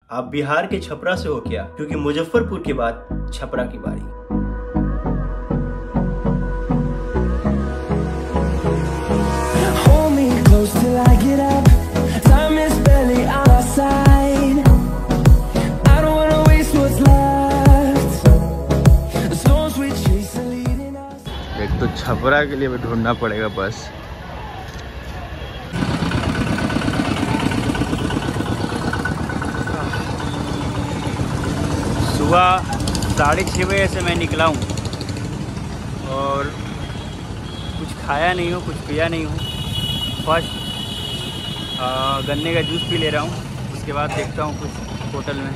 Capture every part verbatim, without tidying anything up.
आप बिहार के छपरा से हो क्या? क्योंकि मुजफ्फरपुर के बाद छपरा की बारी। एक तो छपरा के लिए भी ढूंढना पड़ेगा बस। सुबह साढ़े छः बजे से मैं निकला हूँ और कुछ खाया नहीं हूँ, कुछ पिया नहीं हूँ। फर्स्ट गन्ने का जूस पी ले रहा हूँ, उसके बाद देखता हूँ कुछ होटल में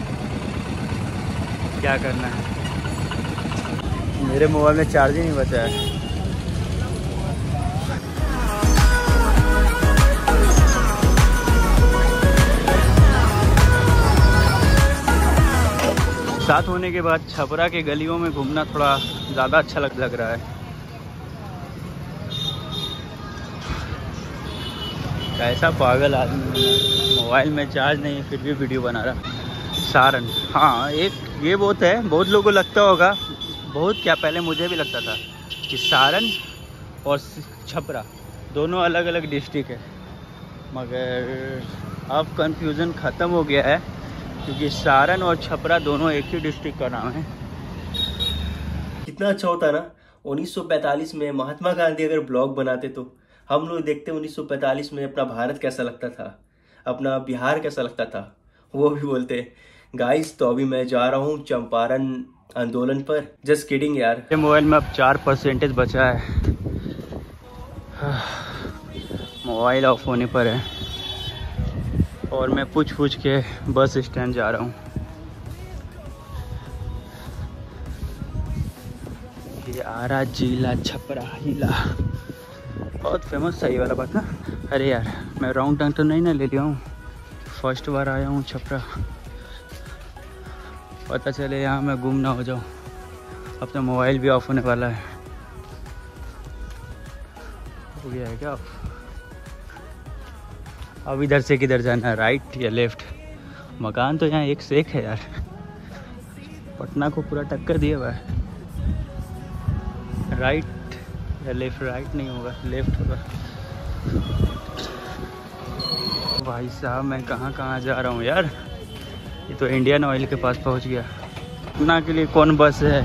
क्या करना है। मेरे मोबाइल में चार्ज ही नहीं बचा है। साथ होने के बाद छपरा के गलियों में घूमना थोड़ा ज़्यादा अच्छा लग लग रहा है। कैसा पागल आदमी है, मोबाइल में चार्ज नहीं है फिर भी वीडियो बना रहा। सारन, हाँ एक ये बहुत है, बहुत लोगों को लगता होगा, बहुत क्या पहले मुझे भी लगता था कि सारन और छपरा दोनों अलग अलग डिस्ट्रिक्ट है, मगर अब कंफ्यूजन ख़त्म हो गया है क्योंकि सारन और छपरा दोनों एक ही डिस्ट्रिक्ट का नाम है। कितना अच्छा होता ना उन्नीस सौ पैंतालीस में महात्मा गांधी अगर ब्लॉग बनाते तो हम लोग देखते उन्नीस सौ पैंतालीस में अपना भारत कैसा लगता था, अपना बिहार कैसा लगता था। वो भी बोलते गाइस तो अभी मैं जा रहा हूँ चंपारण आंदोलन पर। जस्ट किडिंग यार। ये मोबाइल में अब चार परसेंटेज बचा है, मोबाइल ऑफ होने पर है और मैं पूछ पूछ के बस स्टैंड जा रहा हूँ। ये आरा जिला छपरा हिला, बहुत फेमस था ये वाला बात ना। अरे यार मैं रॉन्ग टर्न तो नहीं ना ले लिया हूँ, फर्स्ट बार आया हूँ छपरा, पता चले यहाँ मैं गुम ना हो जाऊँ। अब तो मोबाइल भी ऑफ होने वाला है। हो गया है क्या ऑफ? अब इधर से किधर जाना है, राइट या लेफ्ट? मकान तो यहाँ एक से एक है यार, पटना को पूरा टक्कर दिया हुआ है। राइट या लेफ्ट? राइट नहीं होगा, लेफ्ट होगा। भाई साहब मैं कहाँ कहाँ जा रहा हूँ यार, ये तो इंडियन ऑयल के पास पहुँच गया। पटना के लिए कौन बस है?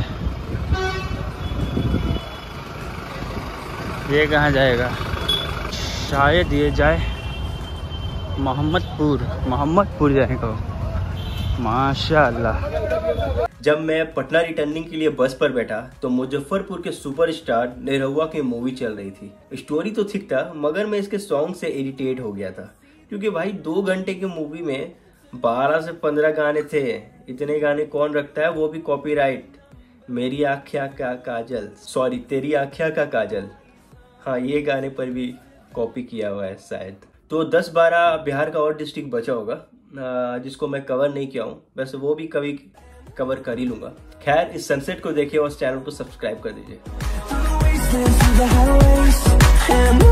ये कहाँ जाएगा? शायद ये जाए मोहम्मदपुर, मोहम्मदपुर जाएगा माशाल्लाह। जब मैं पटना रिटर्निंग के लिए बस पर बैठा तो मुजफ्फरपुर के सुपरस्टार निरहुआ की मूवी चल रही थी। स्टोरी तो ठीक था मगर मैं इसके सॉन्ग से इरिटेट हो गया था क्योंकि भाई दो घंटे की मूवी में बारह से पंद्रह गाने थे। इतने गाने कौन रखता है, वो भी कॉपीराइट। मेरी आँखिया का काजल, सॉरी तेरी आँखिया का काजल, हाँ ये गाने पर भी कॉपी किया हुआ है शायद। तो दस बारह बिहार का और डिस्ट्रिक्ट बचा होगा जिसको मैं कवर नहीं किया हूँ, वैसे वो भी कभी कवर कर ही लूंगा। खैर इस सनसेट को देखिए और इस चैनल को सब्सक्राइब कर दीजिए।